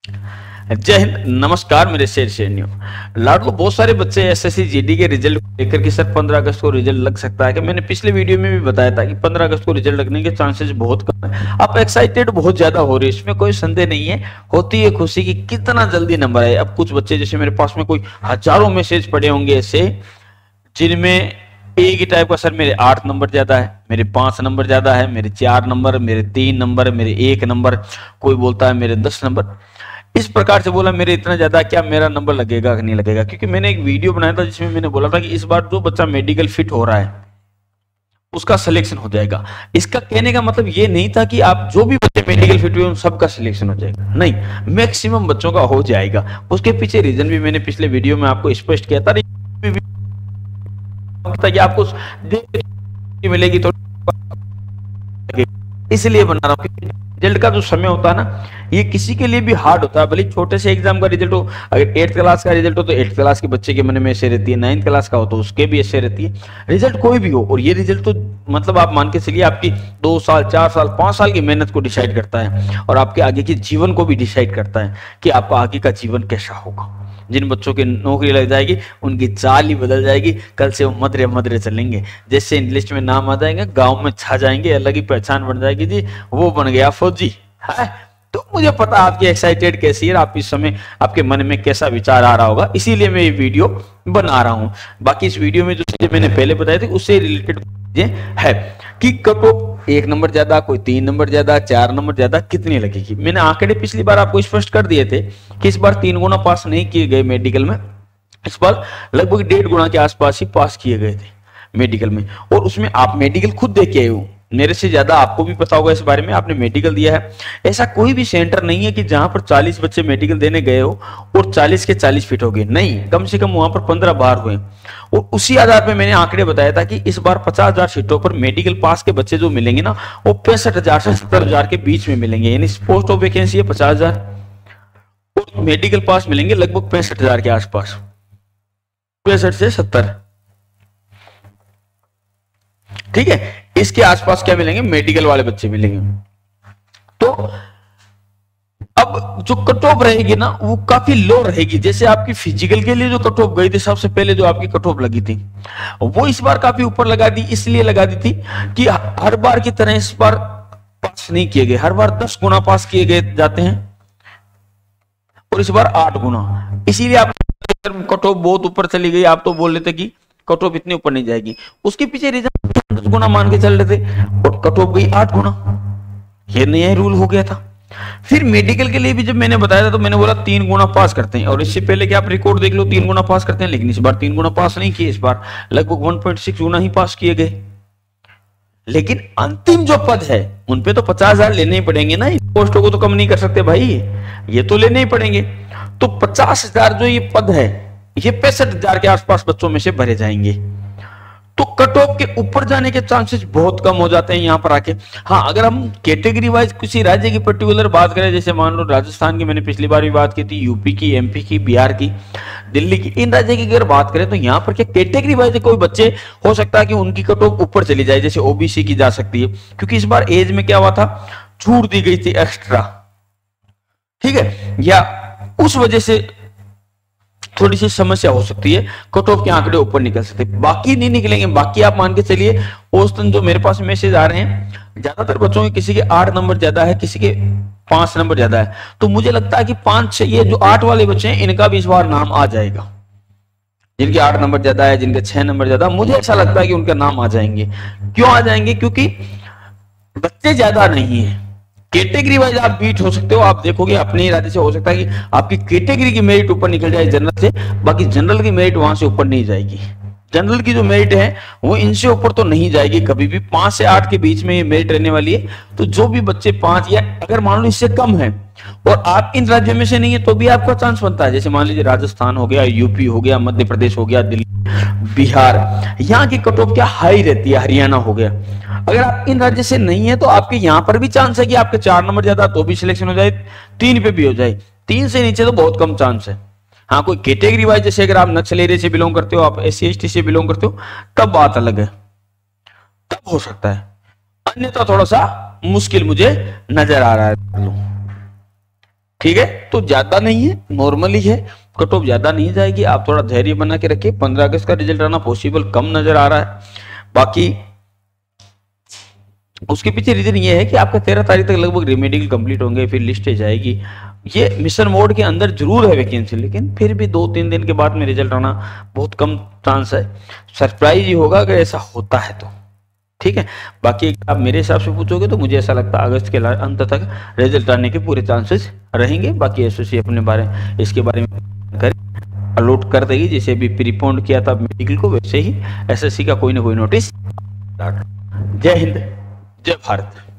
जय हिंद, नमस्कार मेरे शेर शेरनियों। लाडलो, बहुत सारे बच्चे एसएससी जीडी के रिजल्ट को लेकर कि सर 15 अगस्त को रिजल्ट लग सकता है कि मैंने पिछले वीडियो में भी बताया था कि 15 अगस्त को रिजल्ट लगने के चांसेस बहुत कम है। आप एक्साइटेड बहुत ज्यादा हो रहे हैं, इसमें कोई संदेह नहीं है। होती है खुशी कि कितना जल्दी नंबर आए। अब कुछ बच्चे, जैसे मेरे पास में कोई हजारों मैसेज पड़े होंगे ऐसे, जिनमें एक ही टाइप का, सर मेरे 8 नंबर ज्यादा है, मेरे 5 नंबर ज्यादा है, मेरे 4 नंबर, मेरे 3 नंबर, मेरे 1 नंबर, कोई बोलता है मेरे 10 नंबर। इस प्रकार से बोला मेरे इतना ज्यादा, क्या मेरा नंबर लगेगा कि नहीं लगेगा। क्योंकि मैंने एक वीडियो बनाया था जिसमें मैंने बोला था कि इस बार जो बच्चा मेडिकल फिट हो रहा है उसका सिलेक्शन हो जाएगा। इसका कहने का मतलब ये नहीं था कि आप जो भी बच्चे मेडिकल फिट हुए उन सबका सिलेक्शन हो जाएगा, नहीं, मैक्सिमम बच्चों का हो जाएगा। उसके पीछे रीजन भी मैंने पिछले वीडियो में आपको स्पष्ट किया था कि आपको मिलेगी तो इसलिए बना रहा हूं। रिजल्ट का जो समय होता है ना, ये किसी के लिए भी हार्ड होता है। भले छोटे से एग्जाम का रिजल्ट हो, अगर 8th क्लास का रिजल्ट हो तो 8th क्लास के बच्चे के मन में ऐसे रहती है, 9th क्लास का हो तो उसके भी ऐसे रहती है। रिजल्ट कोई भी हो, और ये रिजल्ट तो मतलब आप मान के चलिए आपकी 2 साल, 4 साल, 5 साल की मेहनत को डिसाइड करता है, और आपके आगे के जीवन को भी डिसाइड करता है कि आपका आगे का जीवन कैसा होगा। जिन बच्चों की नौकरी लग जाएगी उनकी चाल ही बदल जाएगी। कल से वो मदरे मदरे चलेंगे, जैसे लिस्ट में नाम आ जाएंगे, गांव में छा जाएंगे, अलग ही पहचान बन जाएगी, जी वो बन गया फौजी है। तो मुझे पता आपकी एक्साइटेड कैसी है, आप इस समय आपके मन में कैसा विचार आ रहा होगा, इसीलिए मैं ये वीडियो बना रहा हूं। बाकी इस वीडियो में जो चीजें मैंने पहले बताई थी उससे रिलेटेड है कि कट ऑफ 1 नंबर ज्यादा, कोई 3 नंबर ज्यादा, 4 नंबर ज्यादा, कितनी लगेगी। मैंने आंकड़े पिछली बार आपको स्पष्ट कर दिए थे कि इस बार 3 गुना पास नहीं किए गए मेडिकल में, इस बार लगभग 1.5 गुना के आसपास ही पास किए गए थे मेडिकल में। और उसमें आप मेडिकल खुद दे के आए हो, मेरे से ज्यादा आपको भी पता होगा इस बारे में, आपने मेडिकल दिया है। ऐसा कोई भी सेंटर नहीं है कि जहां पर 40 बच्चे मेडिकल देने गए हो और 40 के 40 फिट हो गए, नहीं, कम से कम वहां पर 15 बार हुए। और उसी आधार पर मैंने आंकड़े बताया था कि इस बार 50,000 सीटों पर मेडिकल पास के बच्चे जो मिलेंगे ना, वो 65,000 से 70,000 के बीच में मिलेंगे। यानी पोस्ट ऑफ वैकेंसी है 50,000, मेडिकल पास मिलेंगे लगभग 65,000 के आसपास, 65 से 70, ठीक है। इसके आसपास क्या मिलेंगे, मेडिकल वाले बच्चे मिलेंगे। तो अब जो कट ऑफ रहेगी ना वो काफी लो रहेगी। जैसे आपकी फिजिकल के लिए जो कट ऑफ गई थी, सबसे पहले जो आपकी कट ऑफ लगी थी, वो इस बार काफी ऊपर लगा दी। इसलिए लगा दी थी कि हर बार की तरह इस बार पास नहीं किए गए, हर बार 10 गुना पास किए गए जाते हैं, और इस बार 8 गुना। इसीलिए आप कट ऑफ बहुत ऊपर चली गई, आप तो बोल रहे थे कि कट ऑफ इतनी ऊपर नहीं जाएगी। उसके पीछे रीजन 10 गुना मान के चल रहे थे और कट ऑफ गई 8 गुना। ये नया रूल हो गया था। फिर मेडिकल के लिए भी जब मैंने बताया था तो मैंने बोला 3 गुना पास करते हैं, और इससे पहले कि आप रिकॉर्ड देख लो 3 गुना पास करते हैं, लेकिन इस बार 3 गुना पास नहीं किए, इस बार लगभग 1.6 गुना ही पास किए गए। लेकिन अंतिम जो पद है उनपे तो 50,000 लेने ही पड़ेंगे ना, पोस्टों को तो कम नहीं कर सकते भाई, ये तो लेने ही पड़ेंगे। तो 50,000 जो ये पद है, ये 65,000 के आसपास बच्चों में से भरे जाएंगे। तो कट ऑफ के ऊपर जाने के चांसेस बहुत कम हो जाते हैं यहाँ पर आके। हाँ, अगर हम कैटेगरी वाइज किसी राज्य की पर्टिकुलर बात करें, जैसे मान लो राजस्थान की मैंने पिछली बार भी बात की थी, यूपी की, एमपी की, बिहार की, दिल्ली की, इन राज्य की अगर बात करें तो यहाँ पर क्या कैटेगरी वाइज कोई बच्चे हो सकता है कि उनकी कट ऑफ ऊपर चली जाए, जैसे ओबीसी की जा सकती है, क्योंकि इस बार एज में क्या हुआ था, छूट दी गई थी एक्स्ट्रा, ठीक है, या उस वजह से थोड़ी सी समस्या हो सकती है, कट ऑफ के आंकड़े ऊपर निकल सकते, बाकी नहीं निकलेंगे। बाकी आप मान के चलिए औसतन जो मेरे पास मैसेज आ रहे हैं, ज्यादातर बच्चों के किसी के 8 नंबर ज्यादा है, किसी के 5 नंबर ज्यादा है। तो मुझे लगता है कि 5-6 ये जो 8 वाले बच्चे हैं इनका भी इस बार नाम आ जाएगा, जिनके 8 नंबर ज्यादा है, जिनके 6 नंबर ज्यादा, मुझे ऐसा लगता है कि उनका नाम आ जाएंगे। क्यों आ जाएंगे? क्योंकि बच्चे ज्यादा नहीं है, कैटेगरी वाइज आप बीट हो सकते हो। आप देखोगे अपने राज्य से हो सकता है कि आपकी कैटेगरी की मेरिट ऊपर निकल जाए जनरल से, बाकी जनरल की मेरिट वहां से ऊपर नहीं जाएगी। जनरल की जो मेरिट है वो इनसे ऊपर तो नहीं जाएगी कभी भी, 5 से 8 के बीच में ये मेरिट रहने वाली है। तो जो भी बच्चे 5 या अगर मान लो इससे कम है और आप इन राज्यों में से नहीं है तो भी आपका चांस बनता है। जैसे मान लीजिए राजस्थान हो गया, यूपी हो गया, मध्य प्रदेश हो गया, दिल्ली, बिहार, यहाँ की कट ऑफ क्या हाई रहती है, हरियाणा हो गया। अगर आप इन राज्य से नहीं है तो आपके यहाँ पर भी चांस है कि आपके 4 नंबर ज्यादा तो भी सिलेक्शन हो जाए, 3 पे भी हो जाए, 3 से नीचे तो बहुत कम चांस है। हाँ, कोई कैटेगरी वाइज, जैसे अगर आप नक्सल एरिया से बिलोंग करते हो, आप SC ST से बिलोंग करते हो, तब बात अलग है, तब हो सकता है, अन्यथा थोड़ा सा मुश्किल मुझे नजर आ रहा है। ठीक है, तो ज्यादा नहीं है, नॉर्मली है, कट ऑफ ज्यादा नहीं जाएगी। आप थोड़ा धैर्य बना के रखिए, 15 अगस्त का रिजल्ट आना पॉसिबल कम नजर आ रहा है। बाकी उसके पीछे रीजन ये है कि आपका 13 तारीख तक लगभग रेमेडिकल कंप्लीट होंगे, फिर लिस्ट जाएगी। ये मिशन मोड के अंदर जरूर है वैकेंसी, लेकिन फिर भी 2-3 दिन के बाद में रिजल्ट आना बहुत कम चांस है। सरप्राइज ही होगा अगर ऐसा होता है तो, ठीक है। बाकी आप मेरे हिसाब से पूछोगे तो मुझे ऐसा लगता है अगस्त के अंत तक रिजल्ट आने के पूरे चांसेस रहेंगे। बाकी एसएससी अपने इसके बारे में अलॉट कर देगी, जैसे अभी प्रीपोन्ड किया था मेडिकल को, वैसे ही एसएससी का कोई ना कोई नोटिस। जय हिंद, जय भारत।